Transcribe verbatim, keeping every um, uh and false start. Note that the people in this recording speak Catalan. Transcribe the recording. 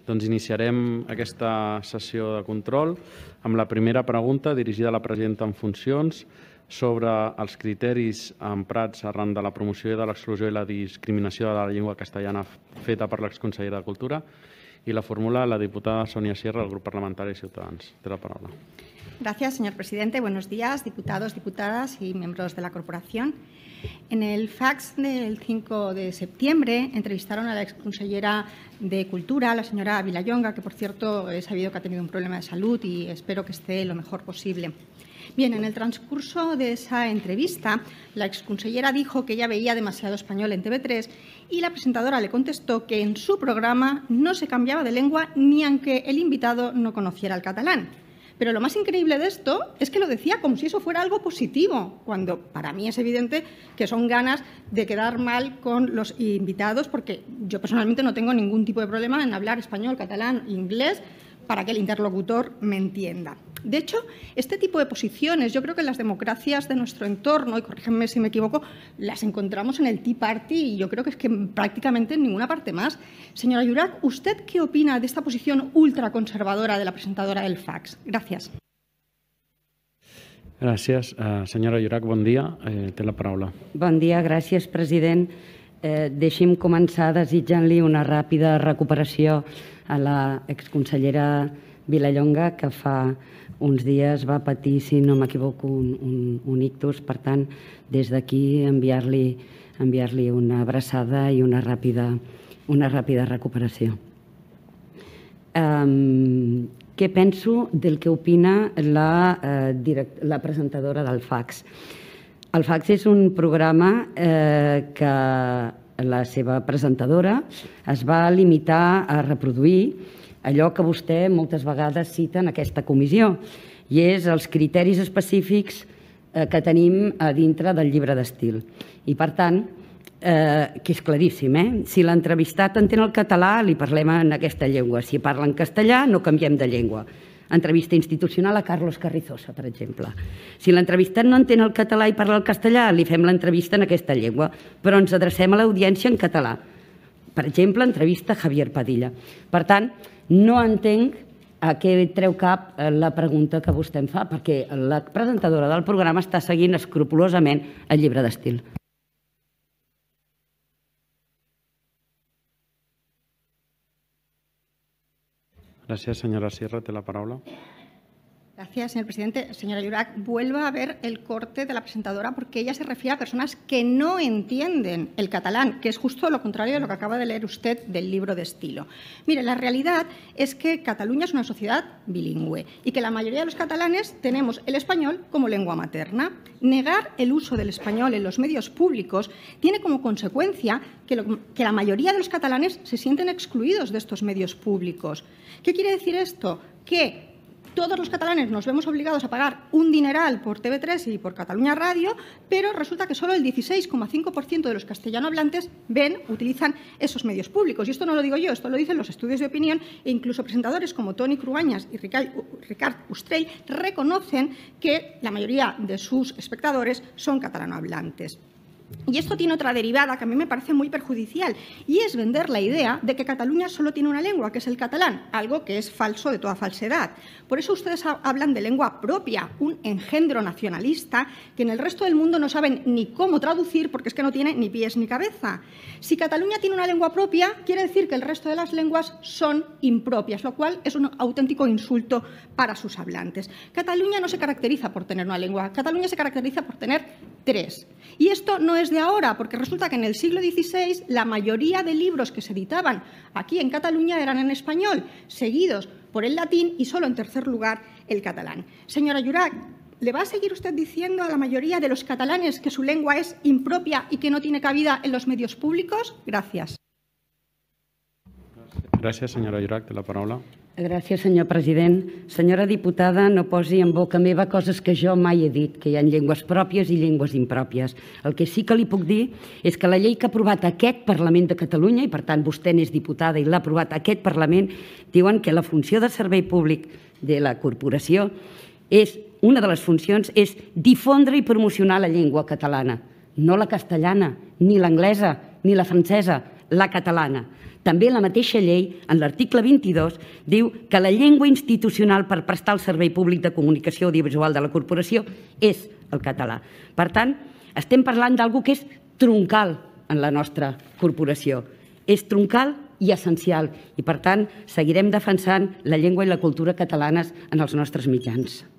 Doncs iniciarem aquesta sessió de control amb la primera pregunta dirigida a la presidenta en funcions sobre els criteris emprats arran de la promoció i de l'exclusió i la discriminació de la llengua castellana feta per l'exconsellera de Cultura, y la formula la diputada Sonia Sierra, del Grupo Parlamentario Ciudadanos. Te la palabra. Gracias, señor presidente. Buenos días, diputados, diputadas y miembros de la corporación. En el fax del cinco de septiembre entrevistaron a la exconsellera de Cultura, la señora Vilallonga, que por cierto he sabido que ha tenido un problema de salud y espero que esté lo mejor posible. Bien, en el transcurso de esa entrevista, la exconsellera dijo que ella veía demasiado español en T V tres y la presentadora le contestó que en su programa no se cambiaba de lengua ni aunque el invitado no conociera el catalán. Pero lo más increíble de esto es que lo decía como si eso fuera algo positivo, cuando para mí es evidente que son ganas de quedar mal con los invitados, porque yo personalmente no tengo ningún tipo de problema en hablar español, catalán, inglés, para que el interlocutor me entienda. De hecho, este tipo de posiciones, yo creo que en las democracias de nuestro entorno, y corrígenme si me equivoco, las encontramos en el Tea Party y yo creo que es que prácticamente en ninguna parte más. Señora Llorach, ¿usted qué opina de esta posición ultraconservadora de la presentadora del fax? Gracias. Gràcies. Uh, senyora Llorach, bon dia. Eh, té la paraula. Bon dia, gràcies, president. Eh, deixi'm començar desitjant-li una ràpida recuperació a la exconsellera Vilallonga, que fa uns dies va patir, si no m'equivoco, un, un, un ictus. Per tant, des d'aquí enviar-li enviar-li una abraçada i una ràpida, una ràpida recuperació. Um, què penso del que opina la, eh, direct, la presentadora del fax? El fax és un programa eh, que la seva presentadora es va limitar a reproduir allò que vostè moltes vegades cita en aquesta comissió, i és els criteris específics que tenim a dintre del llibre d'estil. I, per tant, eh, que és claríssim, eh? Si l'entrevistat entén el català, li parlem en aquesta llengua. Si parla en castellà, no canviem de llengua. Entrevista institucional a Carlos Carrizosa, per exemple. Si l'entrevistat no entén el català i parla el castellà, li fem l'entrevista en aquesta llengua, però ens adrecem a l'audiència en català. Per exemple, entrevista a Javier Padilla. Per tant, no entenc a què treu cap la pregunta que vostè em fa, perquè la presentadora del programa està seguint escrupolosament el llibre d'estil. Gracias, señora Sierra. Te la palabra. Gracias, señor presidente. Señora Llorach, vuelva a ver el corte de la presentadora porque ella se refiere a personas que no entienden el catalán, que es justo lo contrario de lo que acaba de leer usted del libro de estilo. Mire, la realidad es que Cataluña es una sociedad bilingüe y que la mayoría de los catalanes tenemos el español como lengua materna. Negar el uso del español en los medios públicos tiene como consecuencia que, lo, que la mayoría de los catalanes se sienten excluidos de estos medios públicos. ¿Qué quiere decir esto? Que todos los catalanes nos vemos obligados a pagar un dineral por T V tres y por Cataluña Radio, pero resulta que solo el dieciséis coma cinco por ciento de los castellanohablantes ven, utilizan esos medios públicos. Y esto no lo digo yo, esto lo dicen los estudios de opinión e incluso presentadores como Toni Cruañas y Ricard Ustrell reconocen que la mayoría de sus espectadores son catalanohablantes. Y esto tiene otra derivada que a mí me parece muy perjudicial, y es vender la idea de que Cataluña solo tiene una lengua, que es el catalán, algo que es falso de toda falsedad. Por eso ustedes hablan de lengua propia, un engendro nacionalista que en el resto del mundo no saben ni cómo traducir porque es que no tiene ni pies ni cabeza. Si Cataluña tiene una lengua propia, quiere decir que el resto de las lenguas son impropias, lo cual es un auténtico insulto para sus hablantes. Cataluña no se caracteriza por tener una lengua, Cataluña se caracteriza por tener tres. Y esto no es de ahora, porque resulta que en el siglo dieciséis la mayoría de libros que se editaban aquí en Cataluña eran en español, seguidos por el latín y solo en tercer lugar el catalán. Señora Llorach, ¿le va a seguir usted diciendo a la mayoría de los catalanes que su lengua es impropia y que no tiene cabida en los medios públicos? Gracias. Gràcies, senyora Llorach. Té la paraula. Gràcies, senyor president. Senyora diputada, no posi en boca meva coses que jo mai he dit, que hi ha llengües pròpies i llengües impròpies. El que sí que li puc dir és que la llei que ha aprovat aquest Parlament de Catalunya, i per tant vostè n'és diputada i l'ha aprovat aquest Parlament, diuen que la funció de servei públic de la corporació és, una de les funcions és difondre i promocionar la llengua catalana, no la castellana, ni l'anglesa, ni la francesa, la catalana. També la mateixa llei, en l'article vint-i-dos, diu que la llengua institucional per prestar el servei públic de comunicació audiovisual de la corporació és el català. Per tant, estem parlant d'alguna que és troncal en la nostra corporació. És troncal i essencial i, per tant, seguirem defensant la llengua i la cultura catalanes en els nostres mitjans.